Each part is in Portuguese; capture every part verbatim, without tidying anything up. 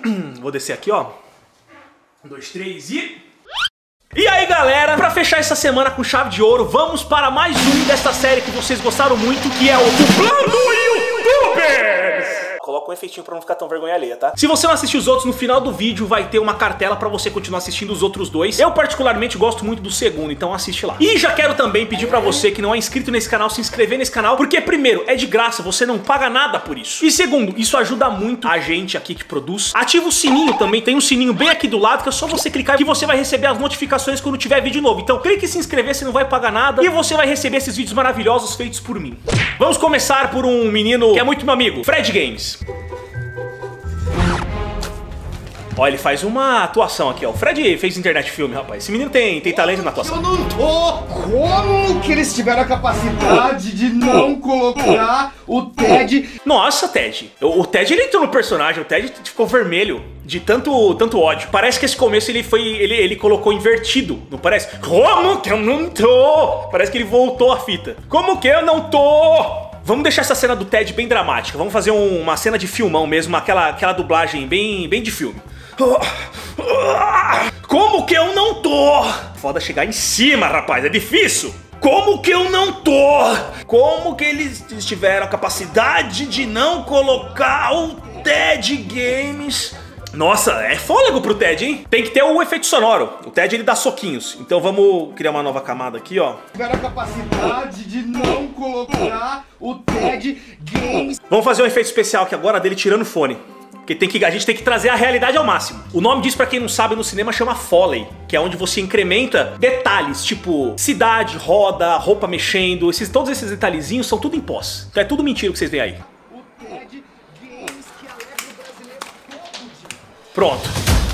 Vou descer aqui, ó. Um, dois, três e... E aí, galera, pra fechar essa semana com chave de ouro, vamos para mais um dessa série que vocês gostaram muito, que é o Dublando YouTubers! Coloca um efeitinho pra não ficar tão vergonha alheia, tá? Se você não assistiu os outros, no final do vídeo vai ter uma cartela pra você continuar assistindo os outros dois. Eu particularmente gosto muito do segundo, então assiste lá. E já quero também pedir pra você que não é inscrito nesse canal, se inscrever nesse canal, porque primeiro, é de graça, você não paga nada por isso. E segundo, isso ajuda muito a gente aqui que produz. Ativa o sininho também, tem um sininho bem aqui do lado, que é só você clicar que você vai receber as notificações quando tiver vídeo novo. Então clique em se inscrever, você não vai pagar nada e você vai receber esses vídeos maravilhosos feitos por mim. Vamos começar por um menino que é muito meu amigo, Fred Games. Ó, ele faz uma atuação aqui, ó. O Fred fez internet filme, rapaz. Esse menino tem, tem talento na atuação. Eu não tô! Como que eles tiveram a capacidade de não colocar o Ted? Nossa, Ted. O, o Ted, ele entrou no personagem. O Ted ficou vermelho de tanto, tanto ódio. Parece que esse começo ele foi... Ele, ele colocou invertido, não parece? Como que eu não tô? Parece que ele voltou a fita. Como que eu não tô? Vamos deixar essa cena do Ted bem dramática. Vamos fazer um, uma cena de filmão mesmo. Aquela, aquela dublagem bem, bem de filme. Como que eu não tô? Foda chegar em cima, rapaz, é difícil. Como que eu não tô? Como que eles tiveram a capacidade de não colocar o Ted Games? Nossa, é fôlego pro Ted, hein? Tem que ter o efeito sonoro. O Ted, ele dá soquinhos. Então vamos criar uma nova camada aqui, ó. Tiveram a capacidade de não colocar o Ted Games. Vamos fazer um efeito especial aqui agora dele tirando o fone. Porque tem que, a gente tem que trazer a realidade ao máximo. O nome disso, pra quem não sabe, no cinema chama Foley, que é onde você incrementa detalhes, tipo cidade, roda, roupa mexendo. Esses, todos esses detalhezinhos são tudo em pós. Então é tudo mentira que vocês veem aí. O Ted Games que alegra o brasileiro todo dia. Pronto.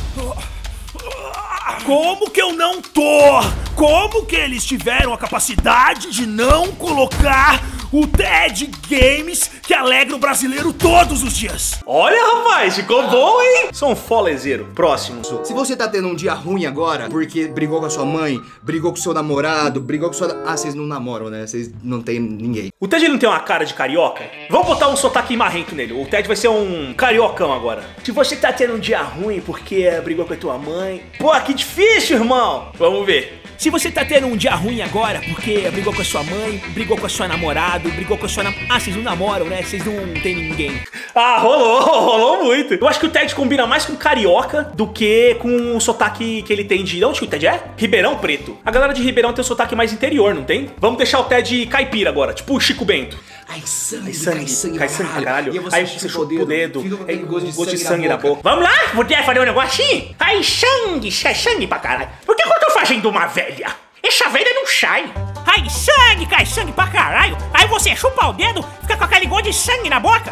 Como que eu não tô? Como que eles tiveram a capacidade de não colocar o Ted Games que alegra o brasileiro todos os dias? Olha, rapaz, ficou bom, hein? Sou um folezeiro. Próximo. Se você tá tendo um dia ruim agora, porque brigou com a sua mãe, brigou com o seu namorado, brigou com sua... Ah, vocês não namoram, né? Vocês não tem ninguém. O Ted não tem uma cara de carioca? Vamos botar um sotaque marrento nele. O Ted vai ser um cariocão agora. Se você tá tendo um dia ruim porque brigou com a tua mãe... Pô, que difícil, irmão. Vamos ver. Se você tá tendo um dia ruim agora porque brigou com a sua mãe, brigou com a sua namorada, brigou com a sua nam... Ah, vocês não namoram, né? Vocês não tem ninguém. Ah, rolou, rolou muito. Eu acho que o Ted combina mais com carioca do que com o sotaque que ele tem de... Onde que o Ted é? Ribeirão Preto. A galera de Ribeirão tem um sotaque mais interior, não tem? Vamos deixar o Ted caipira agora, tipo o Chico Bento. Ai, sangue, Ai, sangue, cai sangue, cai sangue pra caralho. E aí você chupa o dedo, fica com aí gosto de gosto de sangue, sangue na, na boca. Vamos lá? Vou fazer um negocinho? Ai, sangue, sai sangue pra caralho. Por que eu tô fazendo uma velha? Essa velha não sai. Ai, sangue, cai sangue pra caralho. Aí você chupa o dedo, fica com aquele gosto de sangue na boca.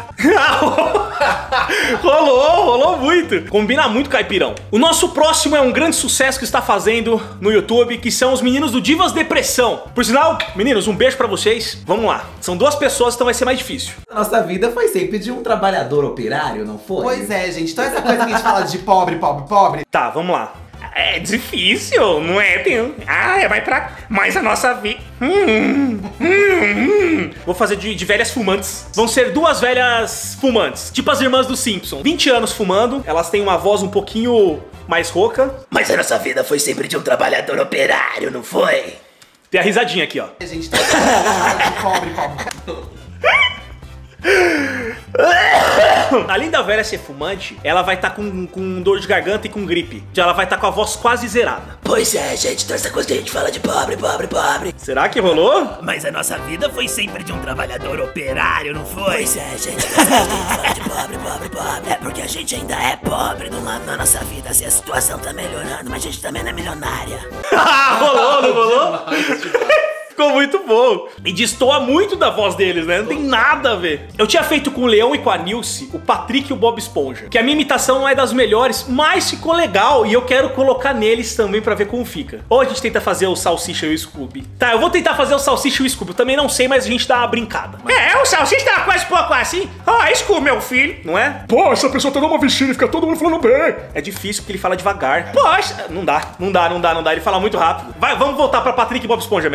Rolou, rolou muito. Combina muito, caipirão. O nosso próximo é um grande sucesso que está fazendo no YouTube, que são os meninos do Divas Depressão. Por sinal, meninos, um beijo pra vocês. Vamos lá. São duas pessoas, então vai ser mais difícil. Nossa vida foi sempre de um trabalhador operário, não foi? Pois é, gente. Então essa coisa que a gente fala de pobre, pobre, pobre... Tá, vamos lá. É difícil, não é? Tem... Ah, vai pra... Mas a nossa vida... Hum, hum, hum. Vou fazer de, de velhas fumantes. Vão ser duas velhas fumantes, tipo as irmãs do Simpson. vinte anos fumando, elas têm uma voz um pouquinho mais rouca. Mas a nossa vida foi sempre de um trabalhador operário, não foi? Tem a risadinha aqui, ó. A gente tá falando de pobre, pobre... Além da velha ser fumante, ela vai estar tá com, com dor de garganta e com gripe. Ela vai estar tá com a voz quase zerada. Pois é, gente, então essa coisa que a gente fala de pobre, pobre, pobre. Será que rolou? Mas a nossa vida foi sempre de um trabalhador operário, não foi? Pois é, gente, então essa coisa que a gente fala de pobre, pobre, pobre. É porque a gente ainda é pobre numa, na nossa vida. Assim, a situação tá melhorando, mas a gente também não é milionária. Rolou, não rolou? Ficou muito bom. E destoa muito da voz deles, né? Não tem nada a ver. Eu tinha feito com o Leão e com a Nilce, o Patrick e o Bob Esponja, que a minha imitação não é das melhores, mas ficou legal e eu quero colocar neles também pra ver como fica. Ou a gente tenta fazer o Salsicha e o Scooby. Tá, eu vou tentar fazer o Salsicha e o Scooby. Eu também não sei, mas a gente dá uma brincada. É, o Salsicha tá quase pouco assim. Ah, Scooby, meu filho, não é? Pô, essa pessoa tá dando uma vestida e fica todo mundo falando bem. É difícil porque ele fala devagar. Poxa, não dá, não dá, não dá, não dá. Ele fala muito rápido. Vai, vamos voltar pra Patrick e Bob Esponja mesmo. Poxa,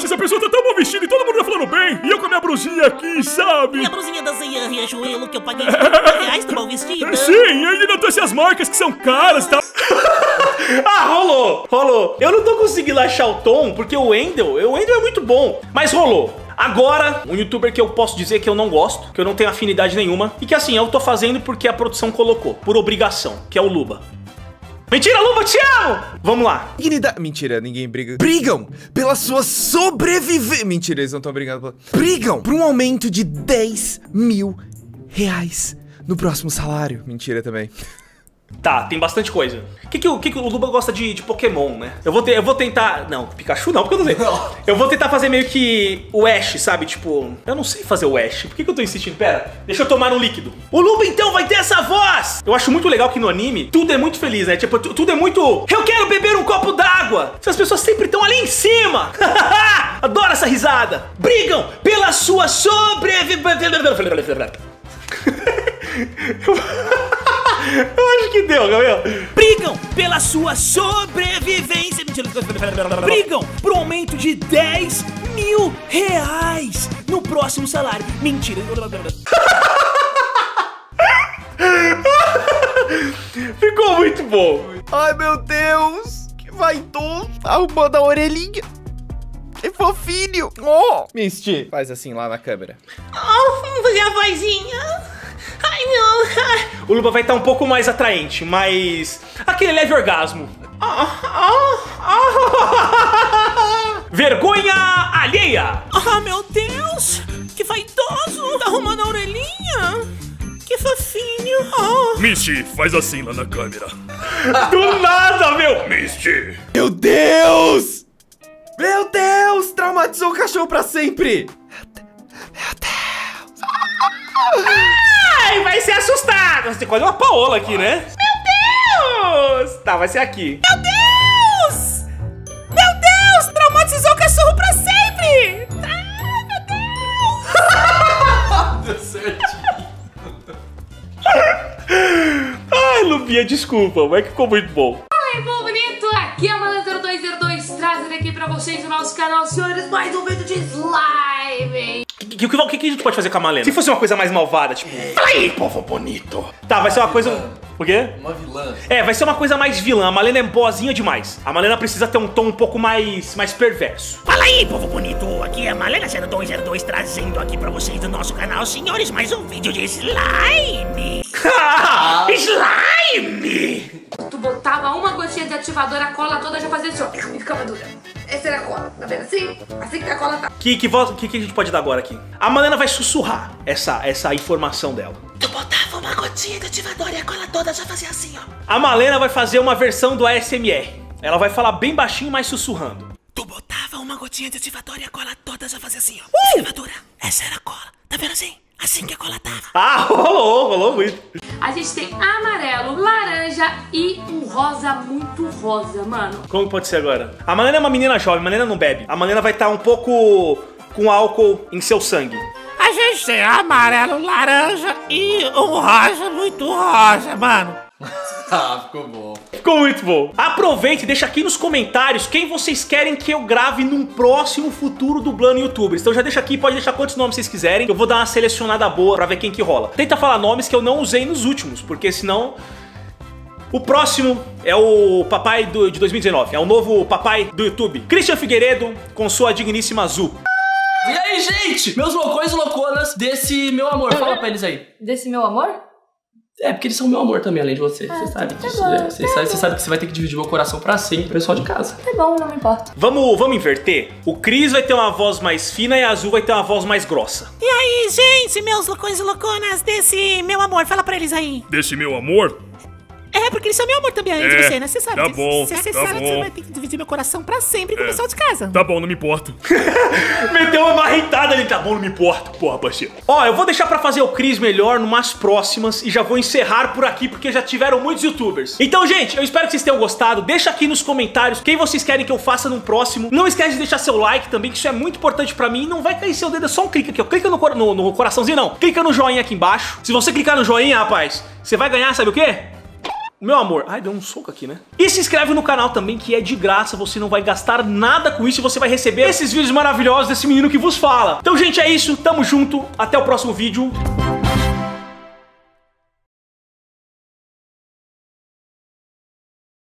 essa pessoa tá tão mal vestida e todo mundo tá falando bem. E eu com a minha brusinha aqui, sabe? Minha brusinha da Zanha Riachuelo que eu paguei trinta reais, tá mal vestida? Sim, e ainda trouxe as marcas que são caras e tal. Ah, rolou, rolou. Eu não tô conseguindo achar o tom, porque o Wendel, o Wendel é muito bom, mas rolou. Agora, um youtuber que eu posso dizer que eu não gosto, que eu não tenho afinidade nenhuma, e que assim, eu tô fazendo porque a produção colocou, por obrigação, que é o Luba. Mentira, Luba, te amo! Vamos lá. Dignidade. Mentira, ninguém briga. Brigam pela sua sobrevivência. Mentira, eles não estão brigando. Pela... Brigam por um aumento de dez mil reais no próximo salário. Mentira também. Tá, tem bastante coisa. O que, que, o, que, que o Luba gosta de, de Pokémon, né? Eu vou, ter, eu vou tentar... Não, Pikachu não, porque eu não sei. Eu vou tentar fazer meio que o Ash, sabe? Tipo, eu não sei fazer o Ash. Por que, que eu tô insistindo? Pera, deixa eu tomar um líquido. O Luba, então, vai ter essa voz! Eu acho muito legal que no anime, tudo é muito feliz, né? Tipo, tudo é muito... Eu quero beber um copo d'água! As pessoas sempre estão ali em cima! Adoro essa risada! Brigam pela sua sobrevivência! Eu acho que deu, Gabriel. Brigam pela sua sobrevivência. Brigam pro aumento de dez mil reais no próximo salário. Mentira. Ficou muito bom. Ai, meu Deus. Que vaidoso. Arrumando a orelhinha. Que fofinho. Oh. Misty, faz assim lá na câmera. Oh, vamos fazer a vozinha. Ai, não. O Luba vai estar um pouco mais atraente, mas... aquele leve orgasmo. Vergonha alheia. Ah, meu Deus. Que vaidoso. Tá arrumando a orelhinha. Que fofinho. Oh. Misty, faz assim lá na câmera. Do nada, meu. Misty. Meu Deus. Meu Deus. Traumatizou o cachorro pra sempre. Meu Deus. Ai, vai ser assustado. Você tem quase uma Paola aqui, né? Meu Deus. Tá, vai ser aqui. Meu Deus. Meu Deus. Traumatizou o cachorro pra sempre. Ah, meu Deus. Deu certinho. Ai, Lubinha, desculpa, mas que ficou muito bom. Ai, bom bonito, aqui é a Malena zero dois zero dois, trazendo aqui pra vocês no nosso canal, senhores, mais um vídeo de slime. O que, que, que, que a gente pode fazer com a Malena? Se fosse uma coisa mais malvada, tipo... Fala aí, povo bonito. Tá, vai ser uma coisa... O quê? Uma vilã. É, vai ser uma coisa mais vilã. A Malena é boazinha demais. A Malena precisa ter um tom um pouco mais, mais perverso. Fala aí, povo bonito. Aqui é a Malena zero dois zero dois trazendo aqui pra vocês do nosso canal, senhores, mais um vídeo de slime. Slime! Tu botava uma gotinha de ativador, a cola toda já fazia assim, ó, e ficava dura. Essa era a cola, tá vendo assim? Assim que a cola tá. Que, que, voz, que, que a gente pode dar agora aqui? A Malena vai sussurrar essa, essa informação dela. Tu botava uma gotinha de ativador e a cola toda já fazia assim, ó. A Malena vai fazer uma versão do A S M R. Ela vai falar bem baixinho, mas sussurrando. Tu botava uma gotinha de ativador e a cola toda já fazia assim, ó. Uh! Ativadora. Essa era a cola. Tá vendo assim? Assim que a cola tava. Ah, rolou, rolou muito. A gente tem amarelo, laranja e um rosa muito rosa, mano. Como pode ser agora? A Malena é uma menina jovem, a Malena não bebe. A Malena vai estar um pouco com álcool em seu sangue. A gente tem amarelo, laranja e um rosa muito rosa, mano. Ah, ficou bom. Ficou muito bom. Aproveite e deixa aqui nos comentários quem vocês querem que eu grave num próximo futuro dublando youtubers. Então já deixa aqui, pode deixar quantos nomes vocês quiserem. Eu vou dar uma selecionada boa pra ver quem que rola. Tenta falar nomes que eu não usei nos últimos, porque senão... O próximo é o papai do, de dois mil e dezenove. É o novo papai do YouTube. Christian Figueiredo com sua digníssima Azul. E aí, gente? Meus loucões e louconas desse meu amor. Fala pra eles aí. Desse meu amor? É, porque eles são meu amor também, além de você. Você sabe disso, né? Você sabe, você sabe que você vai ter que dividir meu coração pra sempre, pessoal de casa. Tá bom, não me importa. Vamos, vamos inverter? O Cris vai ter uma voz mais fina e a Azul vai ter uma voz mais grossa. E aí, gente, meus loucões e louconas desse meu amor, fala pra eles aí. Desse meu amor? É, porque eles são meu amor também, além de É, você, né? Você sabe. tá bom, Você tá sabe que você bom. vai ter que dividir meu coração pra sempre com o pessoal de casa. Tá bom, não me importo. Meteu uma marretada ali, tá bom, não me importo, porra, parceiro. Ó, eu vou deixar pra fazer o Cris melhor numas próximas e já vou encerrar por aqui porque já tiveram muitos youtubers. Então, gente, eu espero que vocês tenham gostado. Deixa aqui nos comentários quem vocês querem que eu faça num próximo. Não esquece de deixar seu like também, que isso é muito importante pra mim. Não vai cair seu dedo, é só um clique aqui, ó. Clica no, cor no, no coraçãozinho, não. Clica no joinha aqui embaixo. Se você clicar no joinha, rapaz, você vai ganhar, sabe o quê? Meu amor, ai, deu um soco aqui, né? E se inscreve no canal também, que é de graça, você não vai gastar nada com isso e você vai receber esses vídeos maravilhosos desse menino que vos fala. Então, gente, é isso, tamo junto, até o próximo vídeo.